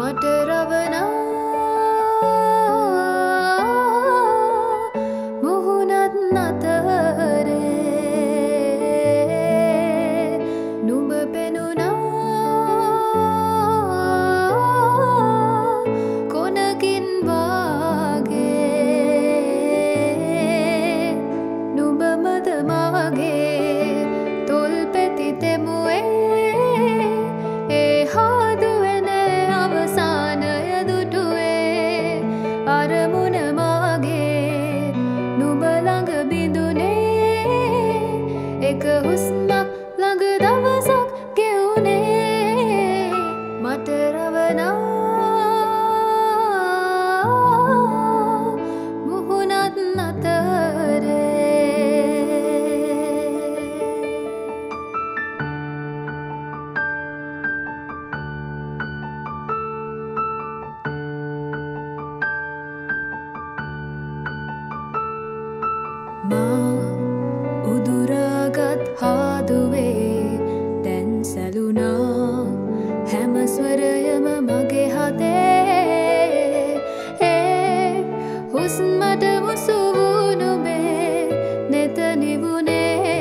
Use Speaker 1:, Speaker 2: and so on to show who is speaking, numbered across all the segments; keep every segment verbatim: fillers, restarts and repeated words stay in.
Speaker 1: මට රවනා මුහුණත් නතරේ නුඹ පෙනුණා කොනකින් වාගේ නුඹ මද මාගේ තොල් පෙති තෙමුවේ ඒ හාදුවෙන අවසානය දුටුවේ අරමුණ මාගේ නුඹ ළඟ බිඳුනේ එක හුස්මක් ළඟ දවසක් ගෙවුනේ මට රවනා මුහුණත් නතරේ මා උදුරාගත් හාදුවේ දැන් සැලුනා හැම ස්වරයම මගේ හදේ ඒ හුස්මට මුසු වූ නුඹේ නෙත නිවුනේ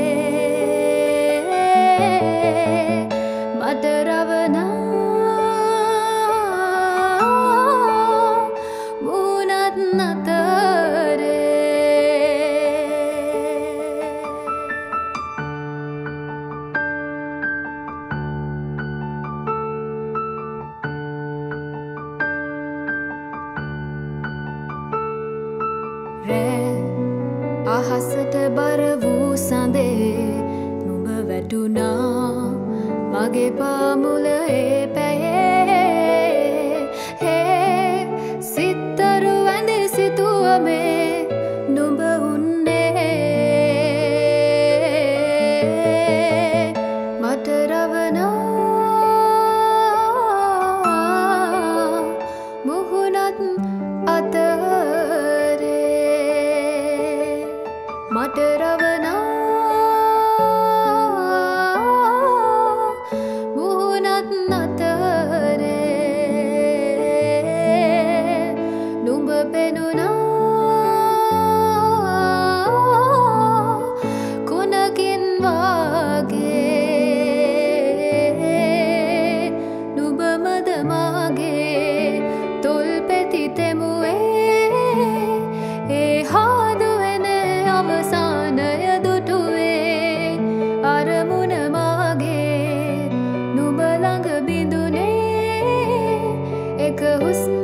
Speaker 1: මට රවනා මුහුණත් නතරේ අහසට බර වූ සඳේ නුඹ වැටුණා මගේ පාමුලේ පැයේ හේ සිත්තරු ඇඳි සිතුවමේ නුඹ උන්නේ මට රවනා මුහුණත් අතරේ මට රවනා මුහුණත් නතරේ නුඹ පෙනුණා කොනකින් වාගේ නුඹ මද මාගේ තොල් පෙති තෙමුවේ ඒ හාදුවෙන අවසානය දුටුවේ අරමුණ මාගේ නුඹ ළඟ බිඳුනේ එක හුස්ම